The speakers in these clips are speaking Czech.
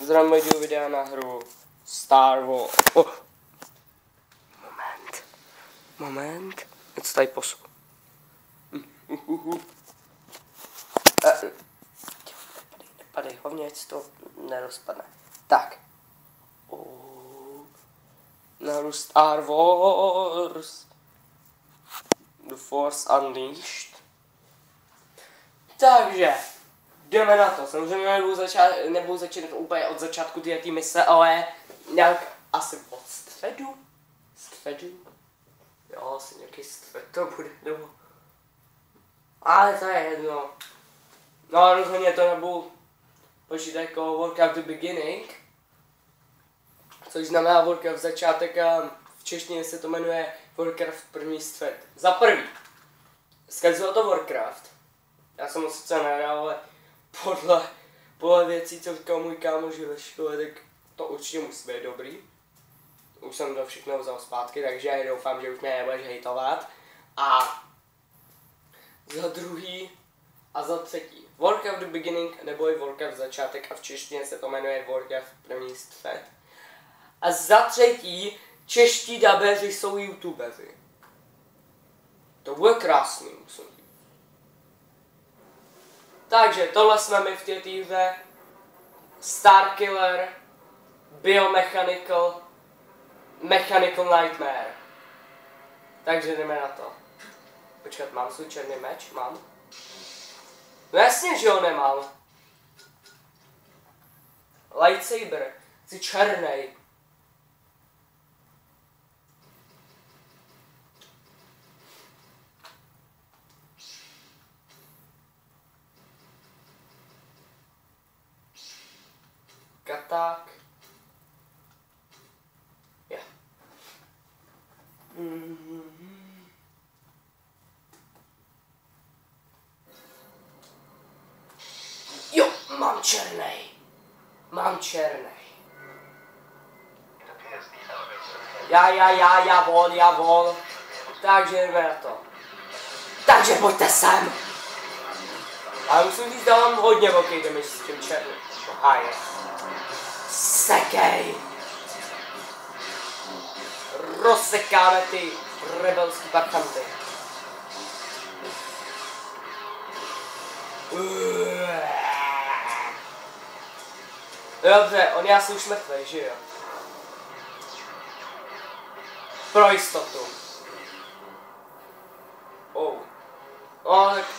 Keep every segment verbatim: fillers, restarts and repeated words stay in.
Zdravím video videa na hru Star Wars. Oh. Moment. Moment. Něco tady posu. Nepadej, hlavně ať to nerozpadne. Tak. Oh. Na hru Star Wars. The Force Unleashed. Takže. Jdeme na to, samozřejmě nebudu, začát, nebudu začínat úplně od začátku této mise, ale nějak asi od středu, středu, jo, asi nějaký střed to bude, nebo, ale to je jedno, no rozhodně to nebudu počítat jako Warcraft The Beginning, což znamená Warcraft začátek a v češtině se to jmenuje Warcraft první střed. Za prvý, zkazilo to Warcraft, já jsem ho sice nehrál, ale Podle, podle věcí, co říkal můj kámoš ve škole, tak to určitě musí být dobrý. Už jsem to všechno vzal zpátky, takže doufám, že už mě nebudeš hejtovat. A za druhý a za třetí. Warcraft The Beginning nebo i Warcraft začátek a v češtině se to jmenuje Warcraft první střed. A za třetí, čeští dabeři jsou youtubeři. To bude krásný, musím říct. Takže tohle jsme my v té týře. Starkiller, Biomechanical, Mechanical Nightmare. Takže jdeme na to. Počkat, mám svůj černý meč? Mám? No jasně, že ho nemám. Lightsaber. Jsi černej. Tak. Yeah. Mm-hmm. Jo, mám černej. Mám černej. Já, já, já, já vol, já vol. Takže jdeme na to. Takže pojďte sem. Ale musím říct, dávám hodně velký damage s tím černým. Aha, je. Sekej! Rozsekáme ty rebelský parchanty. Dobře, on je asi už mrtvej, že jo? Pro jistotu. Oh. No, tak...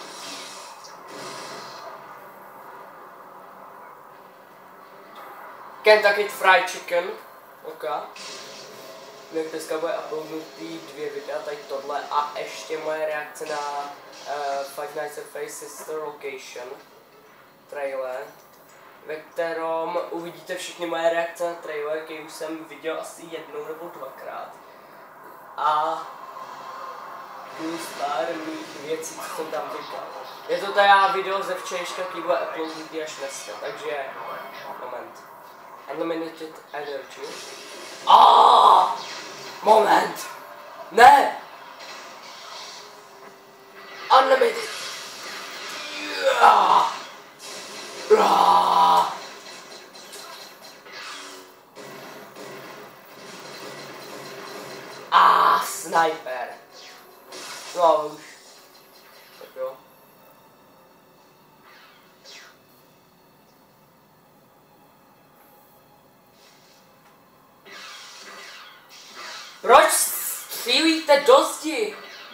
Kentucky Fried Chicken, ok. Jak dneska bude uploadnutý dvě videa, tady tohle a ještě moje reakce na uh, Five Nights at Freddy's Location trailer, ve kterém uvidíte všechny moje reakce na trailer, který už jsem viděl asi jednou nebo dvakrát. A plus pár mých věcí, co jsem tam říkal. Je to teda video ze včerejška, který bude uploadnutý až dneska, takže moment. Unlimited energy. Ah! Moment! Ne! Unlimited! Yeah! Ah! Ah, sniper! No už. Tak jo. Proč střílíte do zdi?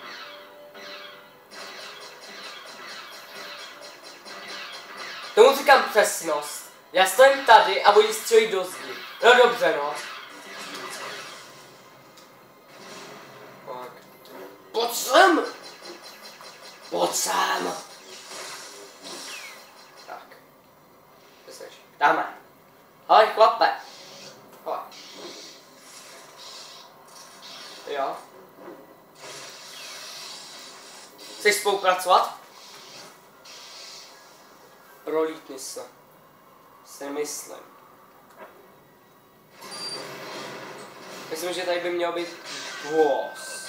Tomu říkám přesnost. Já stojím tady a oni střílí do zdi. No dobře, no. Tak. Pojď sem! Pojď sem! Tak. Kde seš? Dáme. Ahoj, chlape. Ahoj. Jo. Chceš spolupracovat? Prolítni se. Si myslím. Myslím, že tady by měl být boss.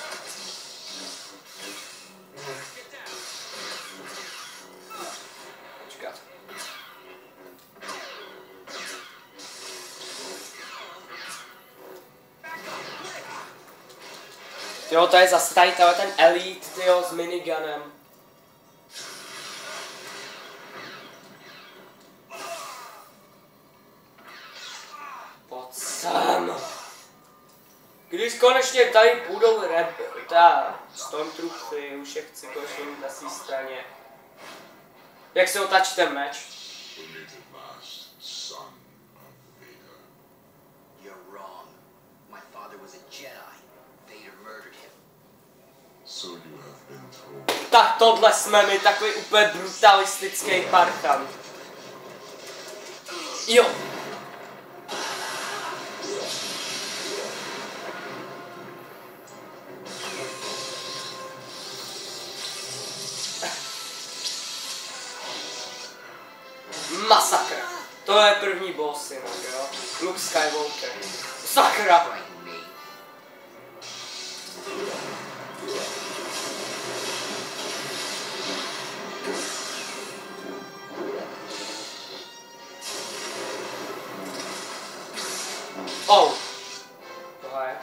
Jo, to je zase tady ten Elite, tyjo, s miniganem. Pojď sem. Když konečně tady půjdou rep, ta Stormtroopy, už je chci konečně mít na svý straně. Jak se otačí ten meč? Tak tohle jsme mi takový úplně brutalistický parchant. Jo. Masakr. To je první boss, jinak, jo. Luke Skywalker. Sakra. Oh. Tohle.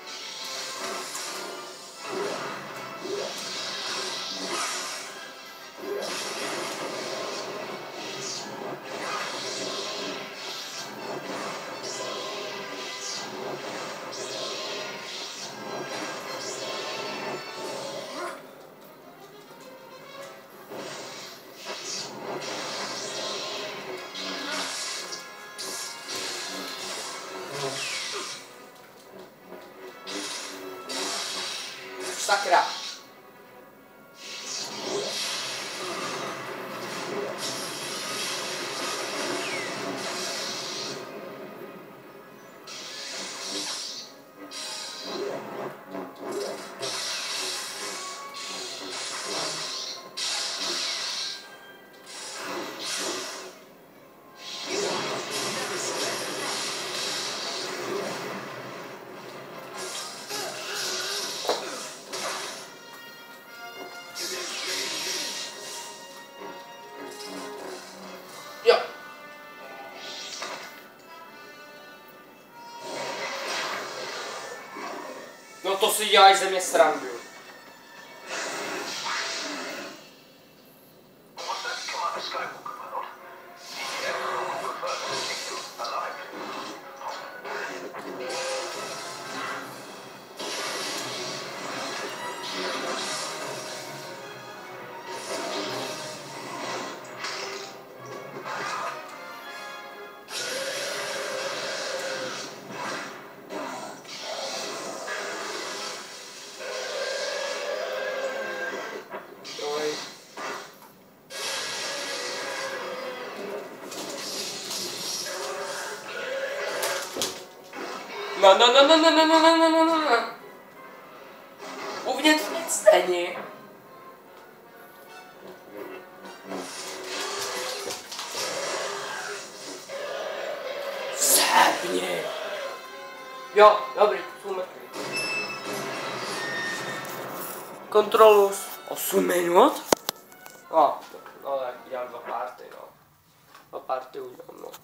Sakra. Jo. No to si děláš ze mě srandu. No, no, no, no, no, no, no, no, no, no, no, no. Uvnitř nic není. Zhebni. Jo, dobrý, jsou mrtvý. Kontrolu osm minut? No, no tak dělám dva party, no. Dva party udělám, no.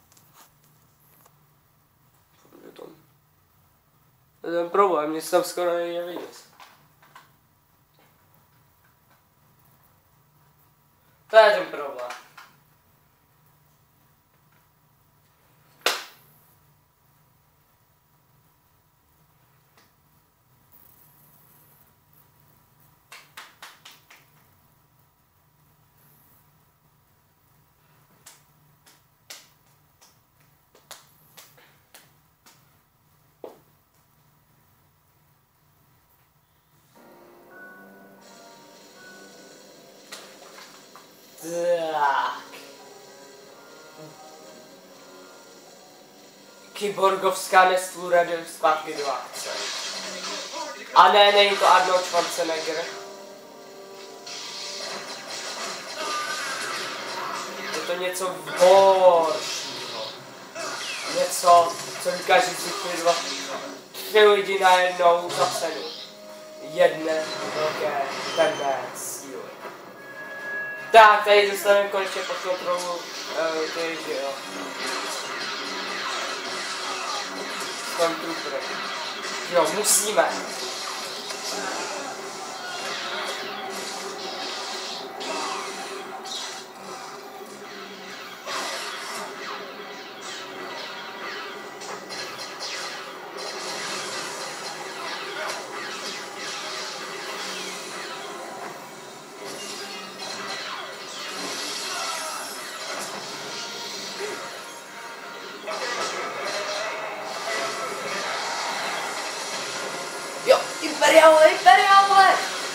To je ten problém, mě se tam skoro nevidí. To je ten problém. Tak. Kyborgovská nestvůra jde zpátky do akce. A ne, není to Arnold Schwarzenegger. Je to něco horšího. Něco, co vykáží si ty dva, tři lidi najednou za cenu. Jedné velké temné síly. Tak, tady dostaneme konečně pod kontrolu uh, ty, že jo. Stormtrooper. Jo, musíme. Jo, Imperiále, Imperiále!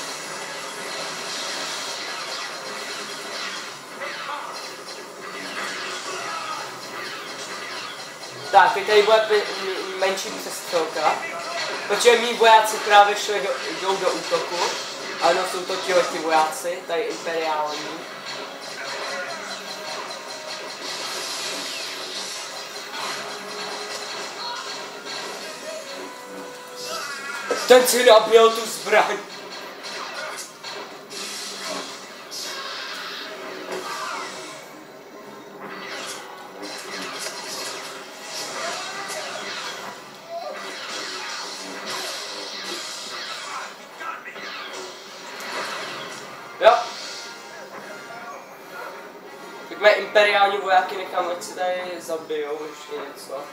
Tak, teď tady bude menší přestřelka, protože mý vojáci právě šli do, jdou do útoku. Ano, jsou to tihleti vojáci, tady imperiální. Ten si nabil tu zbraň. Jo. Tak mé imperiální vojáky nechám, ať si tady zabijou ještě něco.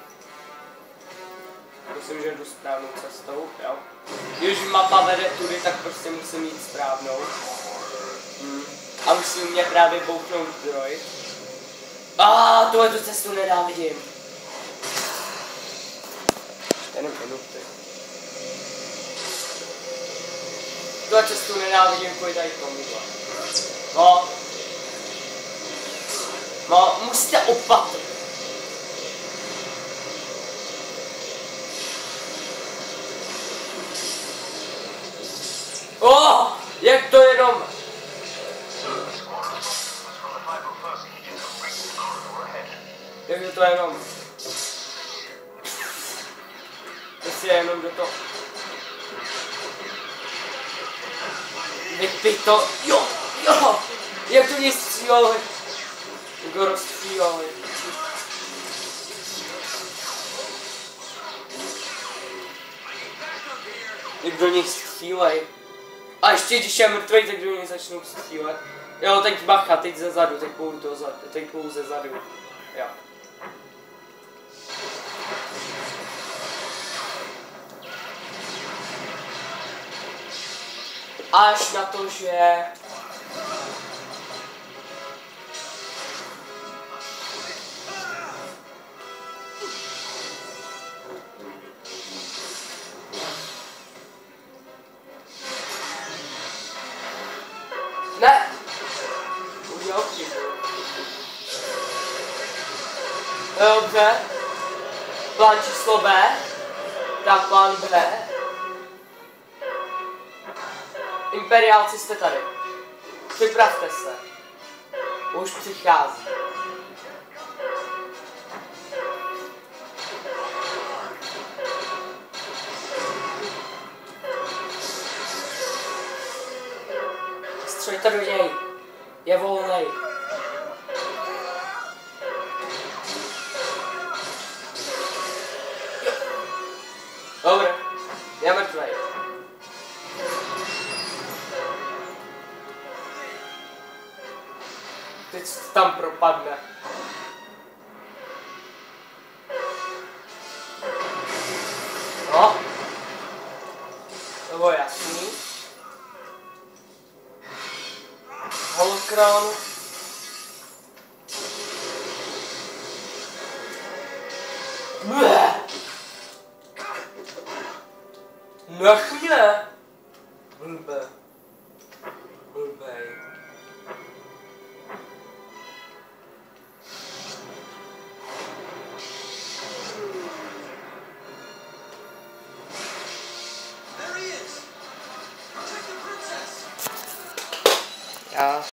Myslím, že jdu správnou cestou, jo. Když mapa vede tudy, tak prostě musím jít správnou. Hmm. A musím mě právě bouchnout zdroj. A ah, tuhle tu cestu nenávidím. čtyři minuty. Tuhle cestu nenávidím, kvůli tady tomuhle. No. No, musíte opatrně. Oh, jak to jenom? Jak je to jenom? Jestli je jenom do toho. Vypij to. Jo, jo. Jak to mě stříleli. Jak ho rozstříleli. Jak do nich střílej. A ještě když je mrtvej, tak do něj začnou střílet. Jo, teď bacha, teď ze zadu, teď půjdu do zadu, teď půjdu ze zadu. Jo. Až na to, že... Ne! Udělal chybu. Dobře. Plán číslo B. Tak plán B. Imperiálci jste tady. Připravte se. Už přichází. Střelte do něj. Je volnej. Dobré. Je mrtvej. Teď tam propadne. No. To bylo jasný. Holokron. Bleh. Nech mě. Blbe. Blbej.